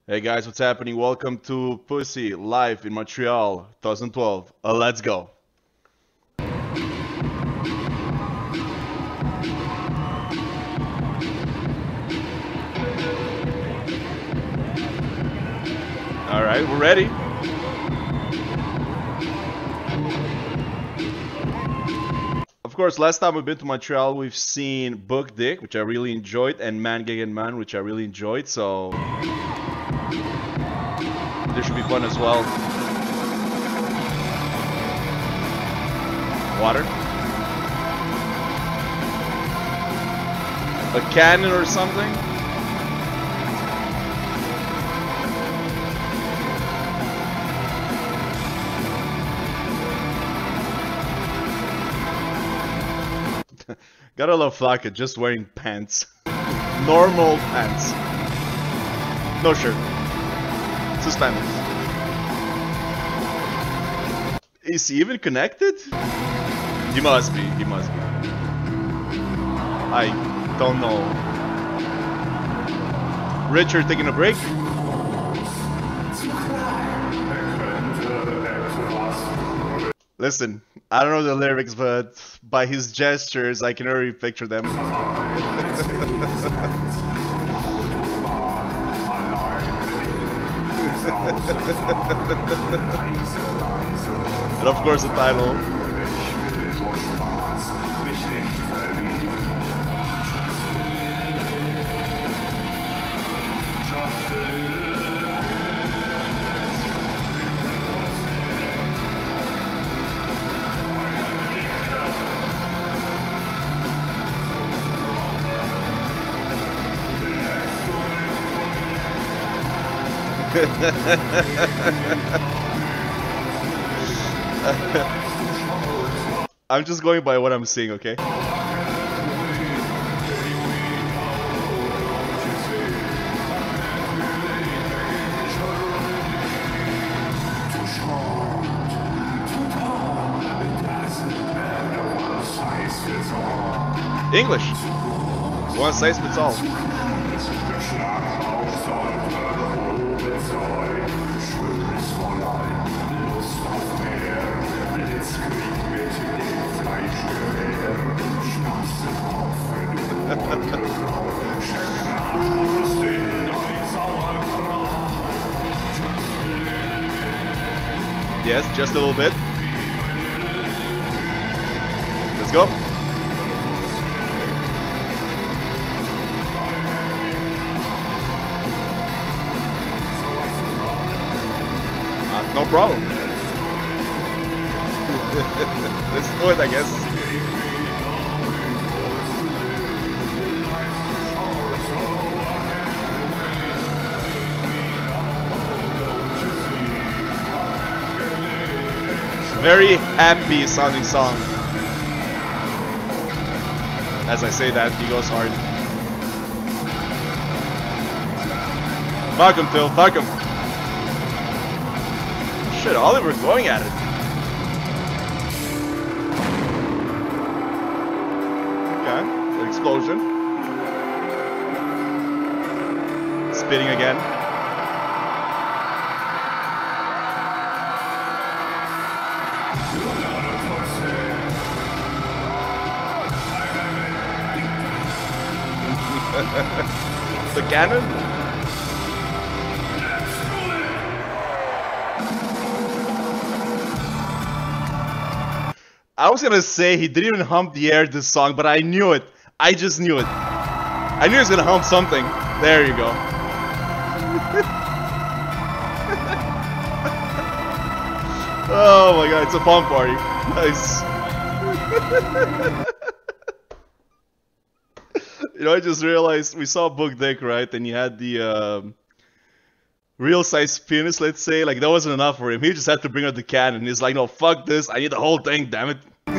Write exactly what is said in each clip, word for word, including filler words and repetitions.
Hey guys, what's happening? Welcome to Pussy live in Montreal, twenty twelve. Uh, let's go. All right, we're ready. Of course, last time we've been to Montreal, we've seen Book Dick, which I really enjoyed, and Man Gegen Man, which I really enjoyed. So this should be fun as well. Water. A cannon or something? Gotta love Flaka just wearing pants. Normal pants. No shirt. Suspenders. Is he even connected? He must be, he must be. I don't know. Richard taking a break? Listen, I don't know the lyrics, but by his gestures, I can already picture them. And of course the title. I'm just going by what I'm seeing, okay? English. One size fits all. Yes, just a little bit. Let's go. Uh, no problem. Let's do it, I guess. Very happy sounding song. As I say that, he goes hard. Fuck him, Phil, fuck him. Shit, Oliver going at it. Okay, an explosion. Spitting again. The cannon? I was gonna say he didn't even hump the air this song, but I knew it. I just knew it. I knew he was gonna hump something. There you go. Oh my god, it's a fun party. Nice. You know, I just realized we saw Book Dick, right? And he had the um, real size penis, let's say. Like, that wasn't enough for him. He just had to bring out the cannon. He's like, no, fuck this. I need the whole thing, damn it.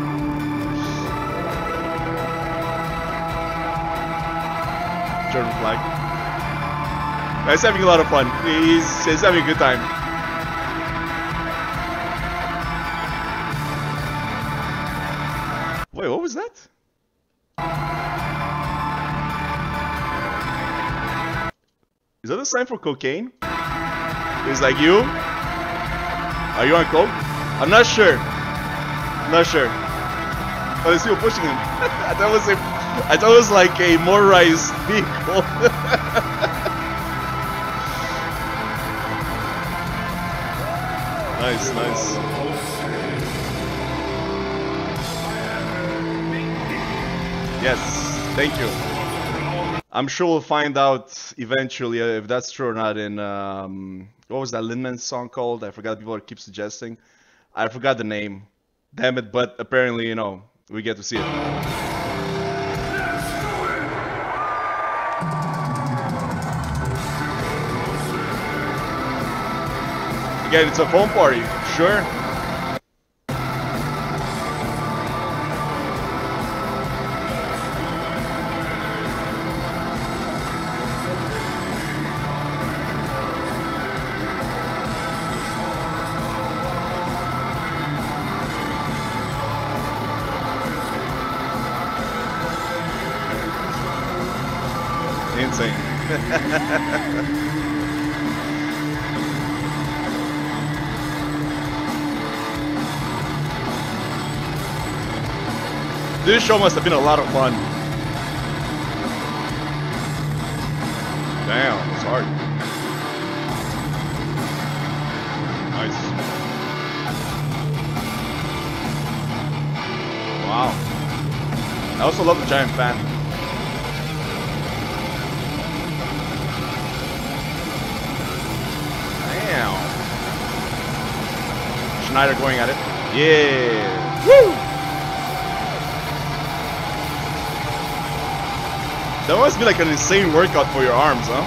German flag. He's having a lot of fun. He's, he's having a good time. Wait, what was that? Is that a sign for cocaine? He's like, you? Are you on coke? I'm not sure. I'm not sure. But he's still pushing him. I thought it was a, I thought it was like a motorized vehicle. Nice, nice. Yes, thank you. I'm sure we'll find out eventually if that's true or not in, um, what was that Lin-Man song called? I forgot, people keep suggesting. I forgot the name. Damn it, but apparently, you know, we get to see it. Again, it's a phone party, sure. Insane. This show must have been a lot of fun. Damn, it's hard. Nice. Wow. I also love the giant fan. Damn. Schneider going at it. Yeah. Woo! That must be like an insane workout for your arms, huh?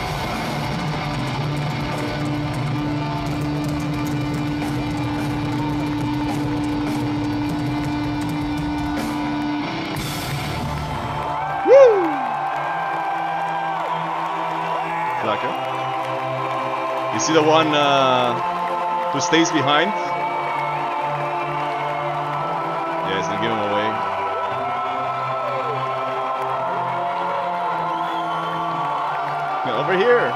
Woo! Flaka. You see the one uh, who stays behind? Yeah, he's gonna give him away. Over here.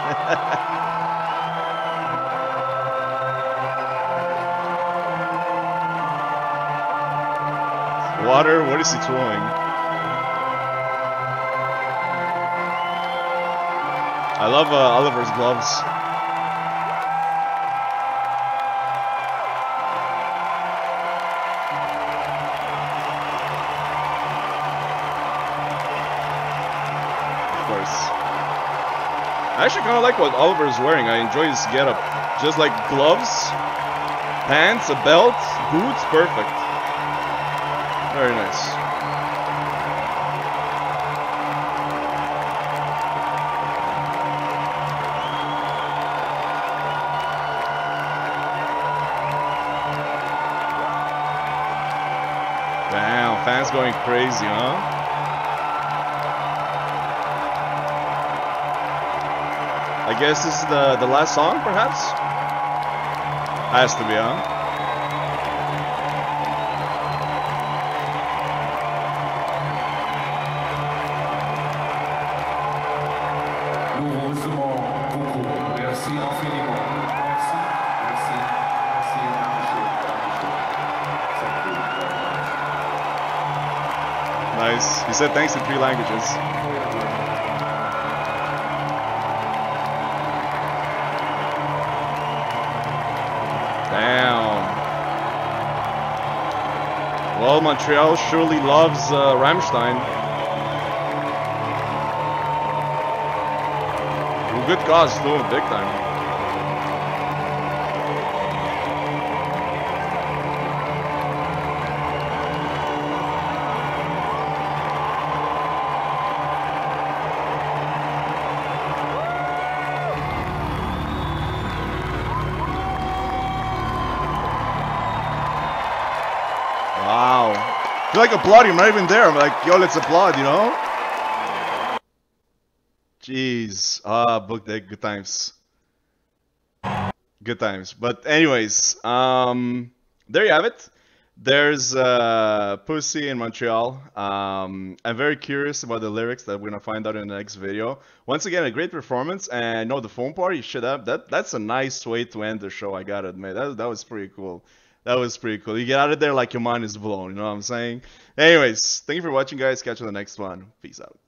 Water, what is he throwing? I love uh, Oliver's gloves. Of course. I actually kind of like what Oliver's wearing. I enjoy his getup. Just like gloves, pants, a belt, boots, perfect. Very nice. Damn, fans going crazy, huh? I guess this is the, the last song, perhaps? Has to be, huh? Nice. He said thanks in three languages. Damn. Well, Montreal surely loves uh, Rammstein. Well, good cause too, big time. Wow. I feel like applauding, I'm not even there. I'm like, yo, let's applaud, you know? Jeez. Ah, book deck, good times. Good times. But anyways, um, there you have it. There's uh, Pussy in Montreal. Um, I'm very curious about the lyrics that we're gonna find out in the next video. Once again, a great performance, and no, the phone party shit up. That that's a nice way to end the show. I gotta admit, that that was pretty cool. That was pretty cool. You get out of there like your mind is blown. You know what I'm saying? Anyways, thank you for watching, guys. Catch you on the next one. Peace out.